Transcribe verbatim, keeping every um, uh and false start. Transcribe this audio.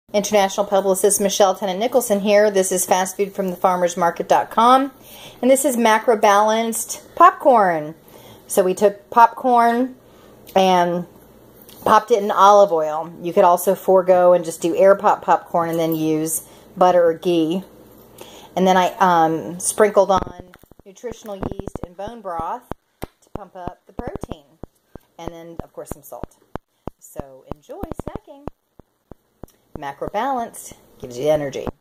International publicist Michelle Tennant Nicholson here. This is fast food from the farmers market dot com, and this is macro balanced popcorn. So we took popcorn and popped it in olive oil. You could also forego and just do air pop popcorn and then use butter or ghee. And then I um, sprinkled on nutritional yeast and bone broth to pump up the protein. And then, of course, some salt. So enjoy snacking. Macro balanced gives you energy.